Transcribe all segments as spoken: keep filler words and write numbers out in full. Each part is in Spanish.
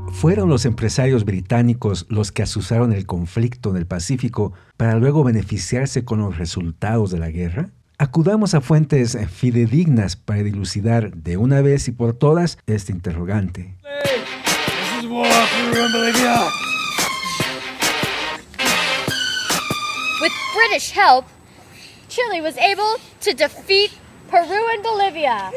¿Fueron los empresarios británicos los que azuzaron el conflicto en el Pacífico para luego beneficiarse con los resultados de la guerra? Acudamos a fuentes fidedignas para dilucidar de una vez y por todas este interrogante. With British help, Chile was able to defeat Peru and Bolivia.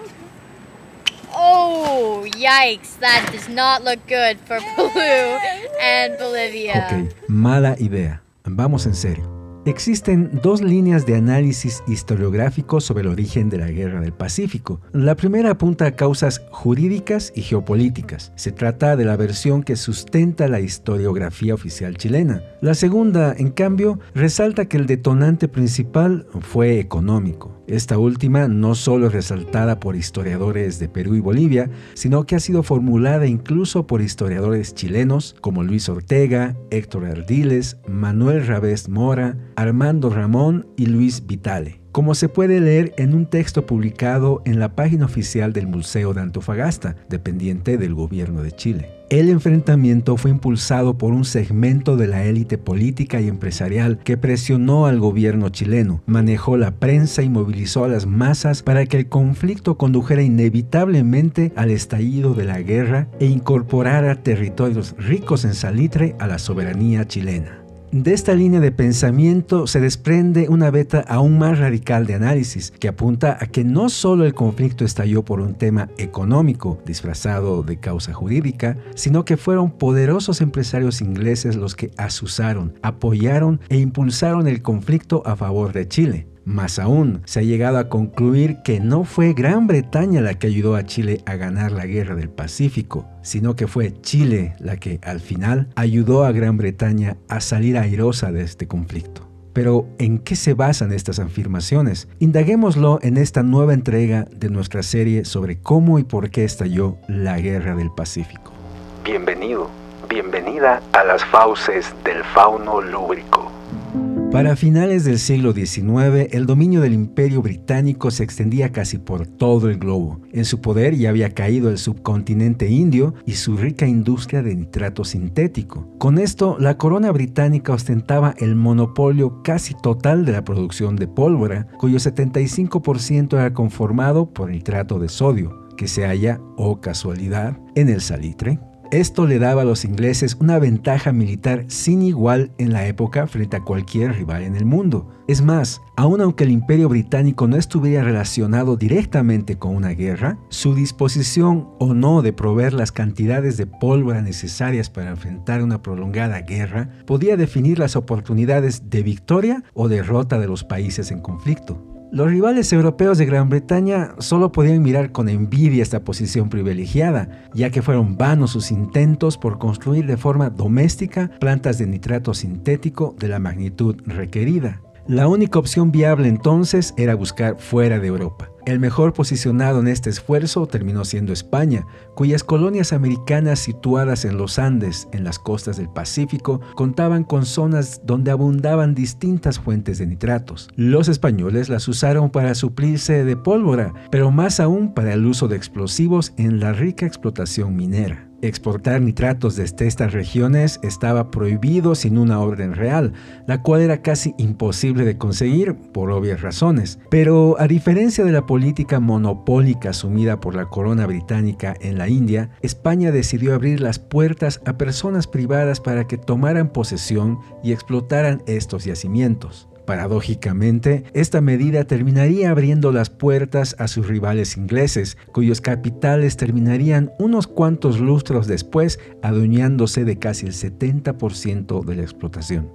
Oh, yikes, that does not look good for Peru and Bolivia. Ok, mala idea. Vamos en serio. Existen dos líneas de análisis historiográfico sobre el origen de la Guerra del Pacífico. La primera apunta a causas jurídicas y geopolíticas. Se trata de la versión que sustenta la historiografía oficial chilena. La segunda, en cambio, resalta que el detonante principal fue económico. Esta última no solo es resaltada por historiadores de Perú y Bolivia, sino que ha sido formulada incluso por historiadores chilenos como Luis Ortega, Héctor Ardiles, Manuel Rabés Mora, Armando Ramón y Luis Vitale, como se puede leer en un texto publicado en la página oficial del Museo de Antofagasta, dependiente del gobierno de Chile. El enfrentamiento fue impulsado por un segmento de la élite política y empresarial que presionó al gobierno chileno, manejó la prensa y movilizó a las masas para que el conflicto condujera inevitablemente al estallido de la guerra e incorporara territorios ricos en salitre a la soberanía chilena. De esta línea de pensamiento se desprende una beta aún más radical de análisis que apunta a que no solo el conflicto estalló por un tema económico disfrazado de causa jurídica, sino que fueron poderosos empresarios ingleses los que azuzaron, apoyaron e impulsaron el conflicto a favor de Chile. Más aún, se ha llegado a concluir que no fue Gran Bretaña la que ayudó a Chile a ganar la Guerra del Pacífico, sino que fue Chile la que, al final, ayudó a Gran Bretaña a salir airosa de este conflicto. Pero, ¿en qué se basan estas afirmaciones? Indaguémoslo en esta nueva entrega de nuestra serie sobre cómo y por qué estalló la Guerra del Pacífico. Bienvenido, bienvenida a las fauces del fauno lúbrico. Para finales del siglo diecinueve, el dominio del Imperio Británico se extendía casi por todo el globo. En su poder ya había caído el subcontinente indio y su rica industria de nitrato sintético. Con esto, la corona británica ostentaba el monopolio casi total de la producción de pólvora, cuyo setenta y cinco por ciento era conformado por nitrato de sodio, que se halla, oh casualidad, en el salitre. Esto le daba a los ingleses una ventaja militar sin igual en la época frente a cualquier rival en el mundo. Es más, aun aunque el Imperio Británico no estuviera relacionado directamente con una guerra, su disposición o no de proveer las cantidades de pólvora necesarias para enfrentar una prolongada guerra podía definir las oportunidades de victoria o derrota de los países en conflicto. Los rivales europeos de Gran Bretaña solo podían mirar con envidia esta posición privilegiada, ya que fueron vanos sus intentos por construir de forma doméstica plantas de nitrato sintético de la magnitud requerida. La única opción viable entonces era buscar fuera de Europa. El mejor posicionado en este esfuerzo terminó siendo España, cuyas colonias americanas situadas en los Andes, en las costas del Pacífico, contaban con zonas donde abundaban distintas fuentes de nitratos. Los españoles las usaron para suplirse de pólvora, pero más aún para el uso de explosivos en la rica explotación minera. Exportar nitratos desde estas regiones estaba prohibido sin una orden real, la cual era casi imposible de conseguir por obvias razones. Pero a diferencia de la política monopólica asumida por la corona británica en la India, España decidió abrir las puertas a personas privadas para que tomaran posesión y explotaran estos yacimientos. Paradójicamente, esta medida terminaría abriendo las puertas a sus rivales ingleses, cuyos capitales terminarían unos cuantos lustros después adueñándose de casi el setenta por ciento de la explotación.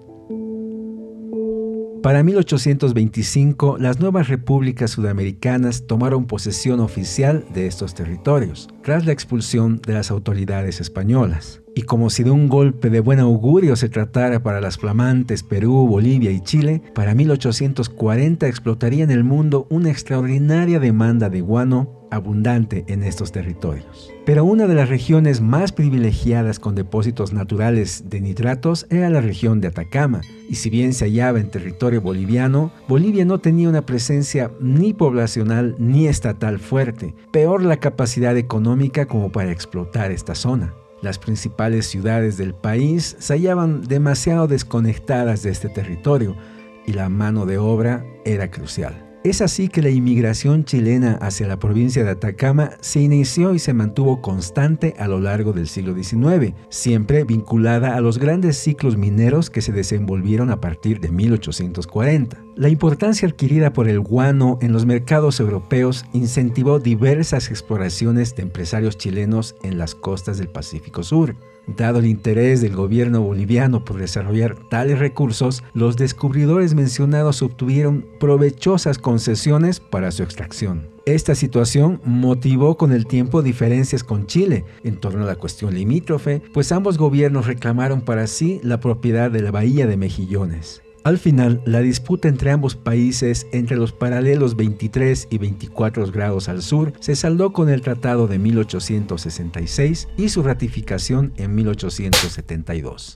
Para mil ochocientos veinticinco, las nuevas repúblicas sudamericanas tomaron posesión oficial de estos territorios, tras la expulsión de las autoridades españolas. Y como si de un golpe de buen augurio se tratara para las flamantes Perú, Bolivia y Chile, para mil ochocientos cuarenta explotaría en el mundo una extraordinaria demanda de guano abundante en estos territorios. Pero una de las regiones más privilegiadas con depósitos naturales de nitratos era la región de Atacama, y si bien se hallaba en territorio boliviano, Bolivia no tenía una presencia ni poblacional ni estatal fuerte, peor la capacidad económica como para explotar esta zona. Las principales ciudades del país se hallaban demasiado desconectadas de este territorio y la mano de obra era crucial. Es así que la inmigración chilena hacia la provincia de Atacama se inició y se mantuvo constante a lo largo del siglo diecinueve, siempre vinculada a los grandes ciclos mineros que se desenvolvieron a partir de mil ochocientos cuarenta. La importancia adquirida por el guano en los mercados europeos incentivó diversas exploraciones de empresarios chilenos en las costas del Pacífico Sur. Dado el interés del gobierno boliviano por desarrollar tales recursos, los descubridores mencionados obtuvieron provechosas concesiones para su extracción. Esta situación motivó con el tiempo diferencias con Chile en torno a la cuestión limítrofe, pues ambos gobiernos reclamaron para sí la propiedad de la bahía de Mejillones. Al final, la disputa entre ambos países entre los paralelos veintitrés y veinticuatro grados al sur se saldó con el Tratado de mil ochocientos sesenta y seis y su ratificación en mil ochocientos setenta y dos.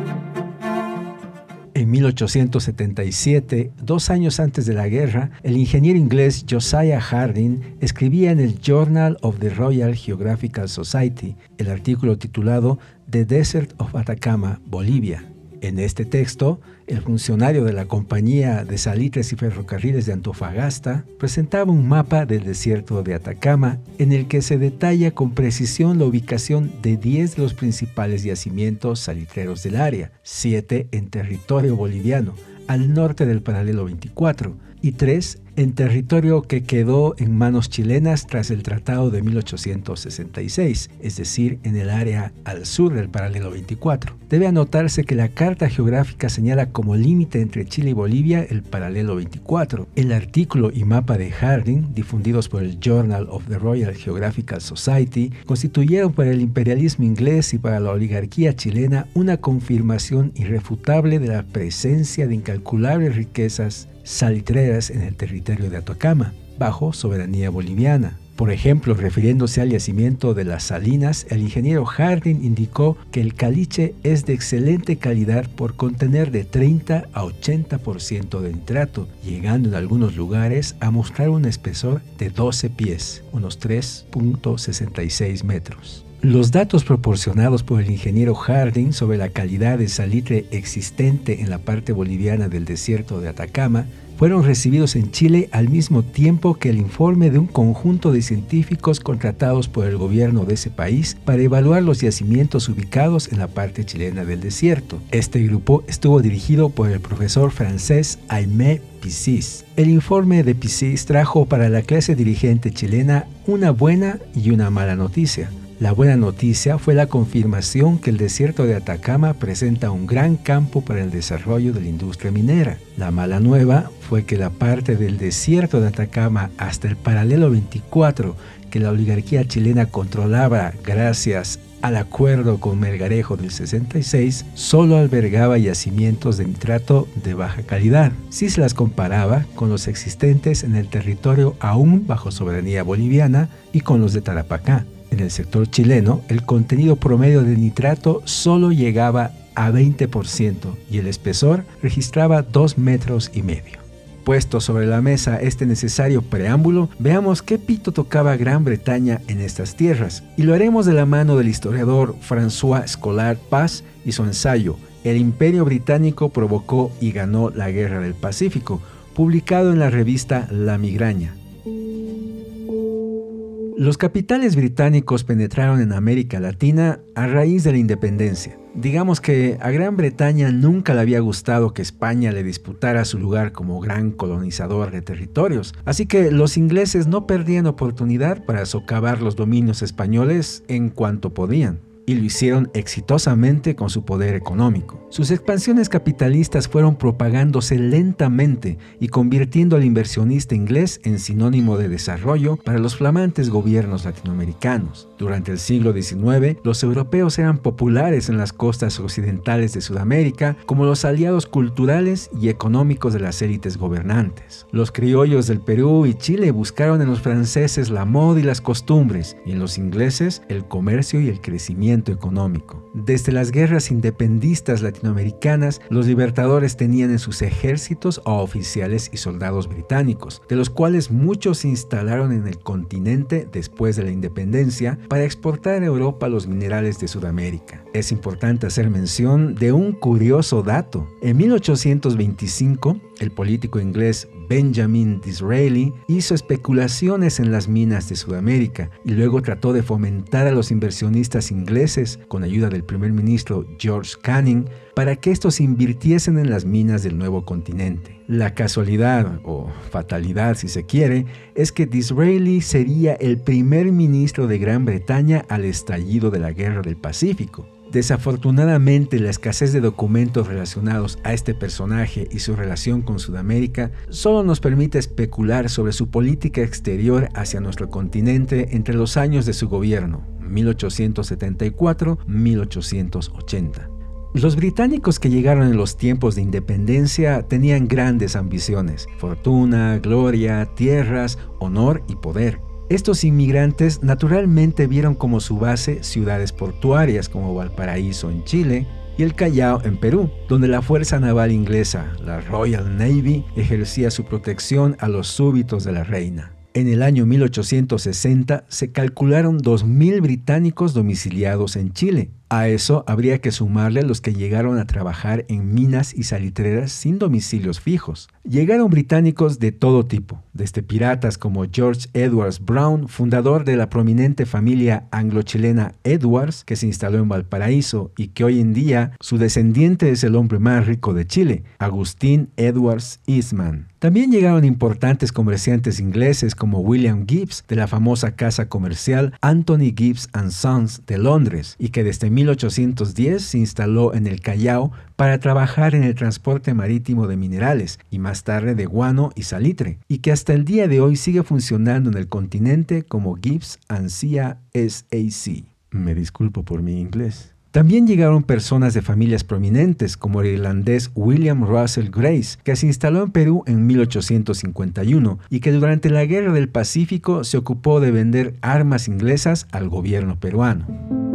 En mil ochocientos setenta y siete, dos años antes de la guerra, el ingeniero inglés Josiah Harding escribía en el Journal of the Royal Geographical Society el artículo titulado The Desert of Atacama, Bolivia. En este texto, el funcionario de la Compañía de Salitres y Ferrocarriles de Antofagasta presentaba un mapa del desierto de Atacama en el que se detalla con precisión la ubicación de diez de los principales yacimientos salitreros del área, siete en territorio boliviano, al norte del paralelo veinticuatro, y tres en territorio que quedó en manos chilenas tras el Tratado de mil ochocientos sesenta y seis, es decir, en el área al sur del paralelo veinticuatro. Debe anotarse que la carta geográfica señala como límite entre Chile y Bolivia el paralelo veinticuatro. El artículo y mapa de Harding, difundidos por el Journal of the Royal Geographical Society, constituyeron para el imperialismo inglés y para la oligarquía chilena una confirmación irrefutable de la presencia de incalculables riquezas salitreras en el territorio de Atacama, bajo soberanía boliviana. Por ejemplo, refiriéndose al yacimiento de las Salinas, el ingeniero Harding indicó que el caliche es de excelente calidad por contener de treinta a ochenta por ciento de nitrato, llegando en algunos lugares a mostrar un espesor de doce pies, unos tres punto sesenta y seis metros. Los datos proporcionados por el ingeniero Harding sobre la calidad de salitre existente en la parte boliviana del desierto de Atacama fueron recibidos en Chile al mismo tiempo que el informe de un conjunto de científicos contratados por el gobierno de ese país para evaluar los yacimientos ubicados en la parte chilena del desierto. Este grupo estuvo dirigido por el profesor francés Aimé Pizis. El informe de Pizis trajo para la clase dirigente chilena una buena y una mala noticia. La buena noticia fue la confirmación que el desierto de Atacama presenta un gran campo para el desarrollo de la industria minera. La mala nueva fue que la parte del desierto de Atacama hasta el paralelo veinticuatro que la oligarquía chilena controlaba gracias al acuerdo con Melgarejo del sesenta y seis, solo albergaba yacimientos de nitrato de baja calidad, si se las comparaba con los existentes en el territorio aún bajo soberanía boliviana y con los de Tarapacá. En el sector chileno, el contenido promedio de nitrato solo llegaba a veinte por ciento y el espesor registraba dos metros y medio. Puesto sobre la mesa este necesario preámbulo, veamos qué pito tocaba Gran Bretaña en estas tierras, y lo haremos de la mano del historiador François Scollard Paz y su ensayo El Imperio Británico provocó y ganó la Guerra del Pacífico, publicado en la revista La Migraña. Los capitales británicos penetraron en América Latina a raíz de la independencia. Digamos que a Gran Bretaña nunca le había gustado que España le disputara su lugar como gran colonizador de territorios, así que los ingleses no perdían oportunidad para socavar los dominios españoles en cuanto podían. Y lo hicieron exitosamente con su poder económico. Sus expansiones capitalistas fueron propagándose lentamente y convirtiendo al inversionista inglés en sinónimo de desarrollo para los flamantes gobiernos latinoamericanos. Durante el siglo diecinueve, los europeos eran populares en las costas occidentales de Sudamérica como los aliados culturales y económicos de las élites gobernantes. Los criollos del Perú y Chile buscaron en los franceses la moda y las costumbres, y en los ingleses el comercio y el crecimiento crecimiento económico. Desde las guerras independistas latinoamericanas, los libertadores tenían en sus ejércitos a oficiales y soldados británicos, de los cuales muchos se instalaron en el continente después de la independencia para exportar a Europa los minerales de Sudamérica. Es importante hacer mención de un curioso dato. En mil ochocientos veinticinco, el político inglés Benjamin Disraeli hizo especulaciones en las minas de Sudamérica y luego trató de fomentar a los inversionistas ingleses, con ayuda del primer ministro George Canning, para que estos invirtiesen en las minas del nuevo continente. La casualidad, o fatalidad si se quiere, es que Disraeli sería el primer ministro de Gran Bretaña al estallido de la Guerra del Pacífico. Desafortunadamente, la escasez de documentos relacionados a este personaje y su relación con Sudamérica solo nos permite especular sobre su política exterior hacia nuestro continente entre los años de su gobierno, mil ochocientos setenta y cuatro a mil ochocientos ochenta. Los británicos que llegaron en los tiempos de independencia tenían grandes ambiciones: fortuna, gloria, tierras, honor y poder. Estos inmigrantes naturalmente vieron como su base ciudades portuarias como Valparaíso en Chile y el Callao en Perú, donde la fuerza naval inglesa, la Royal Navy, ejercía su protección a los súbditos de la reina. En el año mil ochocientos sesenta se calcularon dos mil británicos domiciliados en Chile. A eso habría que sumarle los que llegaron a trabajar en minas y salitreras sin domicilios fijos. Llegaron británicos de todo tipo, desde piratas como George Edwards Brown, fundador de la prominente familia anglo-chilena Edwards, que se instaló en Valparaíso y que hoy en día su descendiente es el hombre más rico de Chile, Agustín Edwards Eastman. También llegaron importantes comerciantes ingleses como William Gibbs, de la famosa casa comercial Anthony Gibbs and Sons de Londres, y que desde mil ochocientos diez se instaló en el Callao para trabajar en el transporte marítimo de minerales y más tarde de guano y salitre, y que hasta el día de hoy sigue funcionando en el continente como Gibbs and Cia S A C. Me disculpo por mi inglés. También llegaron personas de familias prominentes como el irlandés William Russell Grace, que se instaló en Perú en mil ochocientos cincuenta y uno y que durante la Guerra del Pacífico se ocupó de vender armas inglesas al gobierno peruano.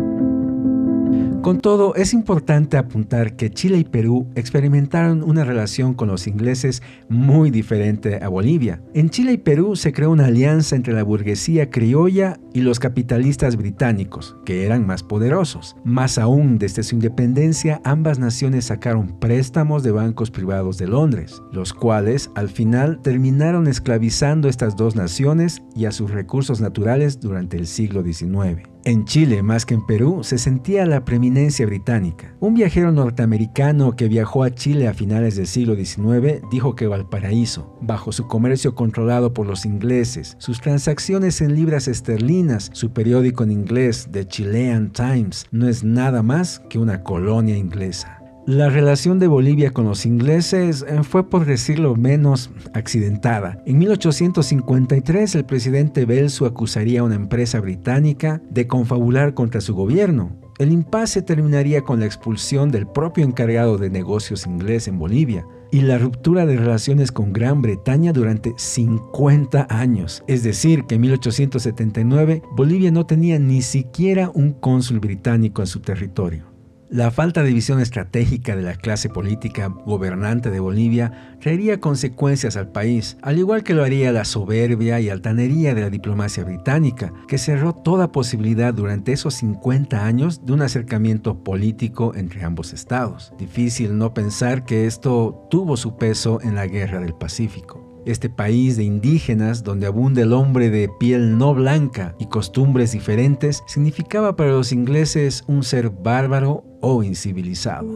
Con todo, es importante apuntar que Chile y Perú experimentaron una relación con los ingleses muy diferente a Bolivia. En Chile y Perú se creó una alianza entre la burguesía criolla y los capitalistas británicos, que eran más poderosos. Más aún, desde su independencia, ambas naciones sacaron préstamos de bancos privados de Londres, los cuales al final terminaron esclavizando a estas dos naciones y a sus recursos naturales durante el siglo diecinueve. En Chile, más que en Perú, se sentía la preeminencia británica. Un viajero norteamericano que viajó a Chile a finales del siglo diecinueve dijo que Valparaíso, bajo su comercio controlado por los ingleses, sus transacciones en libras esterlinas, su periódico en inglés, The Chilean Times, no es nada más que una colonia inglesa. La relación de Bolivia con los ingleses fue, por decirlo menos, accidentada. En mil ochocientos cincuenta y tres, el presidente Belzu acusaría a una empresa británica de confabular contra su gobierno. El impasse terminaría con la expulsión del propio encargado de negocios inglés en Bolivia y la ruptura de relaciones con Gran Bretaña durante cincuenta años. Es decir, que en mil ochocientos setenta y nueve Bolivia no tenía ni siquiera un cónsul británico en su territorio. La falta de visión estratégica de la clase política gobernante de Bolivia traería consecuencias al país, al igual que lo haría la soberbia y altanería de la diplomacia británica, que cerró toda posibilidad durante esos cincuenta años de un acercamiento político entre ambos estados. Difícil no pensar que esto tuvo su peso en la Guerra del Pacífico. Este país de indígenas, donde abunda el hombre de piel no blanca y costumbres diferentes, significaba para los ingleses un ser bárbaro o incivilizado.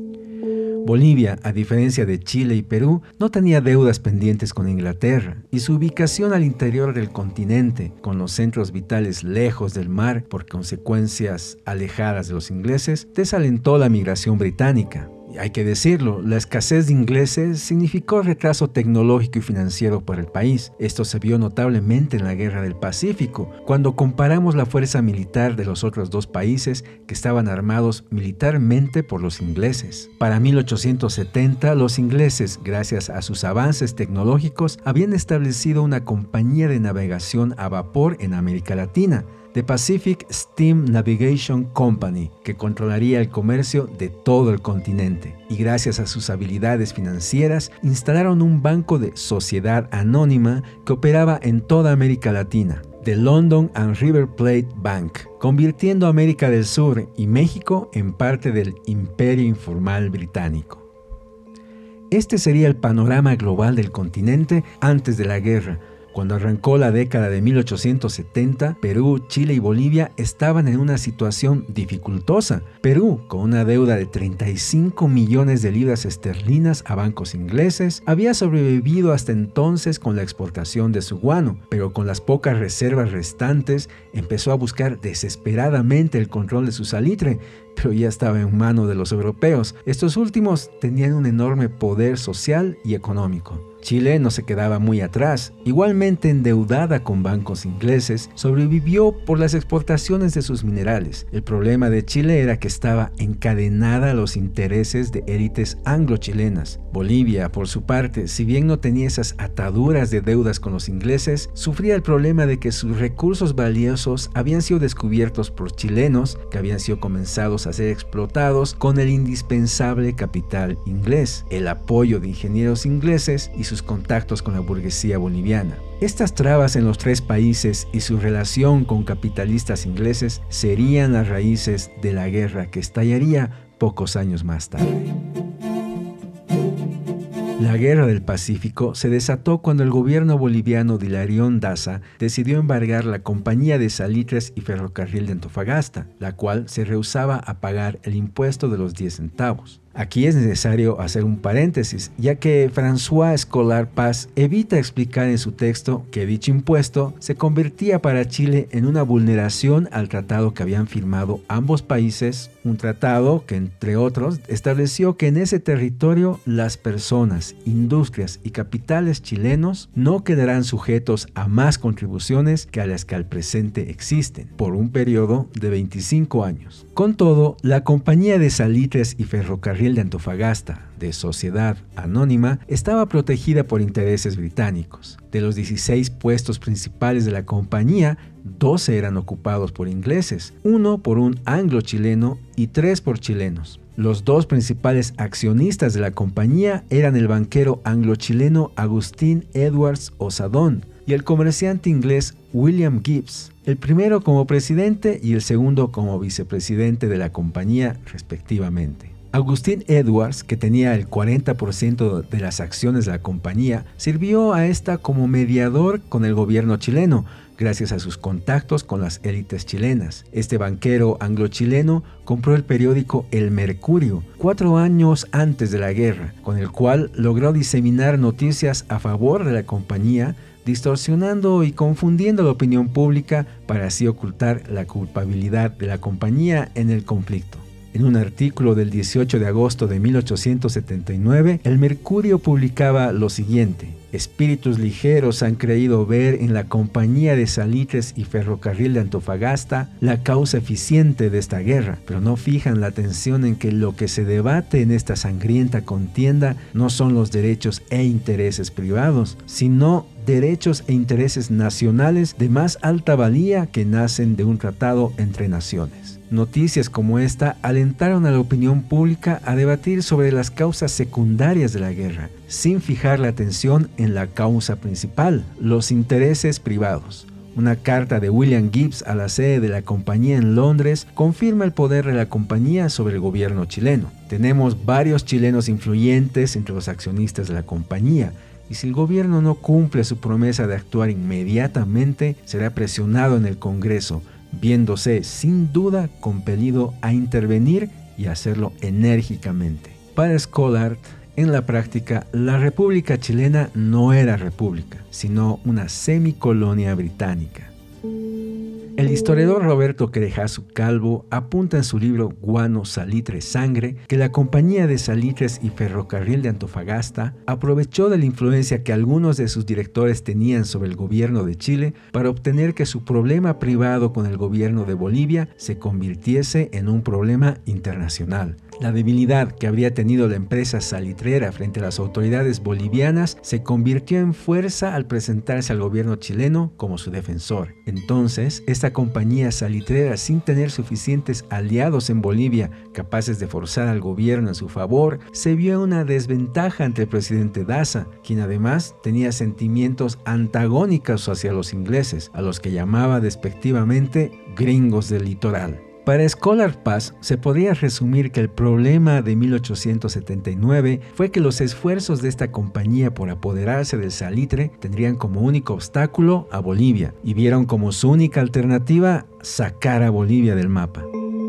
Bolivia, a diferencia de Chile y Perú, no tenía deudas pendientes con Inglaterra, y su ubicación al interior del continente, con los centros vitales lejos del mar por consecuencias alejadas de los ingleses, desalentó la migración británica. Y hay que decirlo, la escasez de ingleses significó retraso tecnológico y financiero para el país. Esto se vio notablemente en la Guerra del Pacífico, cuando comparamos la fuerza militar de los otros dos países que estaban armados militarmente por los ingleses. Para mil ochocientos setenta, los ingleses, gracias a sus avances tecnológicos, habían establecido una compañía de navegación a vapor en América Latina, The Pacific Steam Navigation Company, que controlaría el comercio de todo el continente. Y gracias a sus habilidades financieras, instalaron un banco de sociedad anónima que operaba en toda América Latina, The London and River Plate Bank, convirtiendo América del Sur y México en parte del imperio informal británico. Este sería el panorama global del continente antes de la guerra. Cuando arrancó la década de mil ochocientos setenta, Perú, Chile y Bolivia estaban en una situación dificultosa. Perú, con una deuda de treinta y cinco millones de libras esterlinas a bancos ingleses, había sobrevivido hasta entonces con la exportación de su guano, pero con las pocas reservas restantes empezó a buscar desesperadamente el control de su salitre, pero ya estaba en manos de los europeos. Estos últimos tenían un enorme poder social y económico. Chile no se quedaba muy atrás. Igualmente endeudada con bancos ingleses, sobrevivió por las exportaciones de sus minerales. El problema de Chile era que estaba encadenada a los intereses de élites anglo-chilenas. Bolivia, por su parte, si bien no tenía esas ataduras de deudas con los ingleses, sufría el problema de que sus recursos valiosos habían sido descubiertos por chilenos que habían sido comenzados a ser explotados con el indispensable capital inglés, el apoyo de ingenieros ingleses y sus contactos con la burguesía boliviana. Estas trabas en los tres países y su relación con capitalistas ingleses serían las raíces de la guerra que estallaría pocos años más tarde. La Guerra del Pacífico se desató cuando el gobierno boliviano de Hilarión Daza decidió embargar la Compañía de Salitres y Ferrocarril de Antofagasta, la cual se rehusaba a pagar el impuesto de los diez centavos. Aquí es necesario hacer un paréntesis, ya que François Escolar Paz evita explicar en su texto que dicho impuesto se convertía para Chile en una vulneración al tratado que habían firmado ambos países, un tratado que, entre otros, estableció que en ese territorio las personas, industrias y capitales chilenos no quedarán sujetos a más contribuciones que a las que al presente existen, por un periodo de veinticinco años. Con todo, la Compañía de Salitres y Ferrocarril de Antofagasta, de sociedad anónima, estaba protegida por intereses británicos. De los dieciséis puestos principales de la compañía, doce eran ocupados por ingleses, uno por un anglo-chileno y tres por chilenos. Los dos principales accionistas de la compañía eran el banquero anglo-chileno Agustín Edwards Osadón y el comerciante inglés William Gibbs, el primero como presidente y el segundo como vicepresidente de la compañía, respectivamente. Agustín Edwards, que tenía el cuarenta por ciento de las acciones de la compañía, sirvió a esta como mediador con el gobierno chileno, gracias a sus contactos con las élites chilenas. Este banquero anglo-chileno compró el periódico El Mercurio cuatro años antes de la guerra, con el cual logró diseminar noticias a favor de la compañía, distorsionando y confundiendo la opinión pública para así ocultar la culpabilidad de la compañía en el conflicto. En un artículo del dieciocho de agosto de mil ochocientos setenta y nueve, El Mercurio publicaba lo siguiente: espíritus ligeros han creído ver en la Compañía de Salitres y Ferrocarril de Antofagasta la causa eficiente de esta guerra, pero no fijan la atención en que lo que se debate en esta sangrienta contienda no son los derechos e intereses privados, sino derechos e intereses nacionales de más alta valía que nacen de un tratado entre naciones. Noticias como esta alentaron a la opinión pública a debatir sobre las causas secundarias de la guerra, sin fijar la atención en la causa principal, los intereses privados. Una carta de William Gibbs a la sede de la compañía en Londres confirma el poder de la compañía sobre el gobierno chileno. Tenemos varios chilenos influyentes entre los accionistas de la compañía, y si el gobierno no cumple su promesa de actuar inmediatamente, será presionado en el Congreso, viéndose sin duda compelido a intervenir y hacerlo enérgicamente. Para Scholar, en la práctica, la República Chilena no era república, sino una semicolonia británica. El historiador Roberto Querejazu Calvo apunta en su libro Guano, Salitre, Sangre que la Compañía de Salitres y Ferrocarril de Antofagasta aprovechó de la influencia que algunos de sus directores tenían sobre el gobierno de Chile para obtener que su problema privado con el gobierno de Bolivia se convirtiese en un problema internacional. La debilidad que habría tenido la empresa salitrera frente a las autoridades bolivianas se convirtió en fuerza al presentarse al gobierno chileno como su defensor. Entonces, esta compañía salitrera, sin tener suficientes aliados en Bolivia capaces de forzar al gobierno en su favor, se vio en una desventaja ante el presidente Daza, quien además tenía sentimientos antagónicos hacia los ingleses, a los que llamaba despectivamente gringos del litoral. Para Scholar Pass se podría resumir que el problema de mil ochocientos setenta y nueve fue que los esfuerzos de esta compañía por apoderarse del salitre tendrían como único obstáculo a Bolivia, y vieron como su única alternativa sacar a Bolivia del mapa.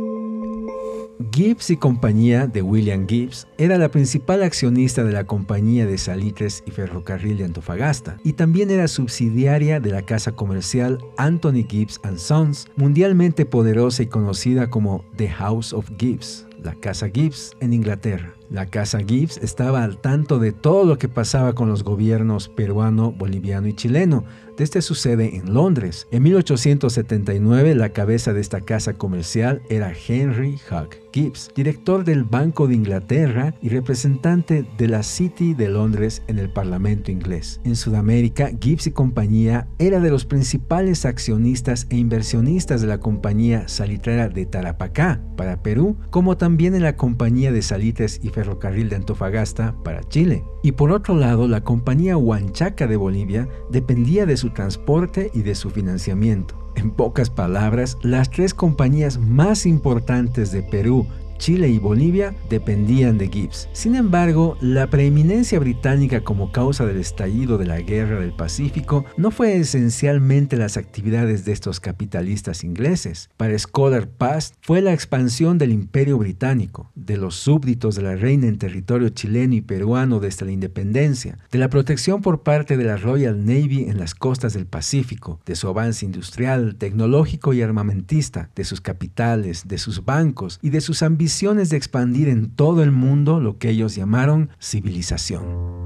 Gibbs y compañía de William Gibbs era la principal accionista de la Compañía de Salitres y Ferrocarril de Antofagasta, y también era subsidiaria de la casa comercial Anthony Gibbs and Sons, mundialmente poderosa y conocida como The House of Gibbs, la Casa Gibbs en Inglaterra. La Casa Gibbs estaba al tanto de todo lo que pasaba con los gobiernos peruano, boliviano y chileno, desde su sede en Londres. En mil ochocientos setenta y nueve, la cabeza de esta casa comercial era Henry Hugh Gibbs, director del Banco de Inglaterra y representante de la City de Londres en el Parlamento inglés. En Sudamérica, Gibbs y compañía era de los principales accionistas e inversionistas de la Compañía Salitrera de Tarapacá para Perú, como también en la Compañía de Salitres y Ferrocarril de Antofagasta para Chile. Y por otro lado, la Compañía Huanchaca de Bolivia dependía de su transporte y de su financiamiento. En pocas palabras, las tres compañías más importantes de Perú, Chile y Bolivia dependían de Gibbs. Sin embargo, la preeminencia británica como causa del estallido de la Guerra del Pacífico no fue esencialmente las actividades de estos capitalistas ingleses. Para Scholar Pass fue la expansión del Imperio Británico, de los súbditos de la reina en territorio chileno y peruano desde la independencia, de la protección por parte de la Royal Navy en las costas del Pacífico, de su avance industrial, tecnológico y armamentista, de sus capitales, de sus bancos y de sus ambiciones de expandir en todo el mundo lo que ellos llamaron civilización.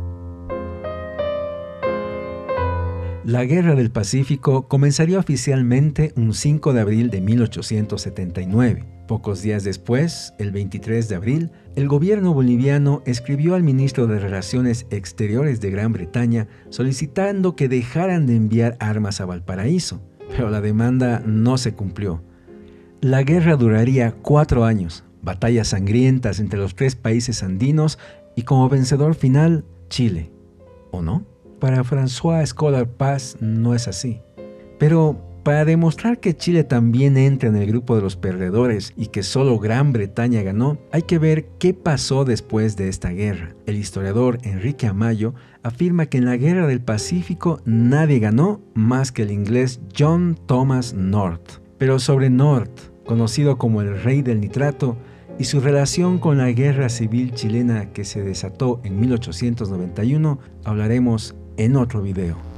La Guerra del Pacífico comenzaría oficialmente un cinco de abril de mil ochocientos setenta y nueve. Pocos días después, el veintitrés de abril, el gobierno boliviano escribió al ministro de Relaciones Exteriores de Gran Bretaña solicitando que dejaran de enviar armas a Valparaíso, pero la demanda no se cumplió. La guerra duraría cuatro años, batallas sangrientas entre los tres países andinos y como vencedor final, Chile. ¿O no? Para François Scholar Pass no es así. Pero para demostrar que Chile también entra en el grupo de los perdedores y que solo Gran Bretaña ganó, hay que ver qué pasó después de esta guerra. El historiador Enrique Amayo afirma que en la Guerra del Pacífico nadie ganó más que el inglés John Thomas North. Pero sobre North, conocido como el Rey del Nitrato, y su relación con la Guerra Civil Chilena que se desató en mil ochocientos noventa y uno, hablaremos en otro video.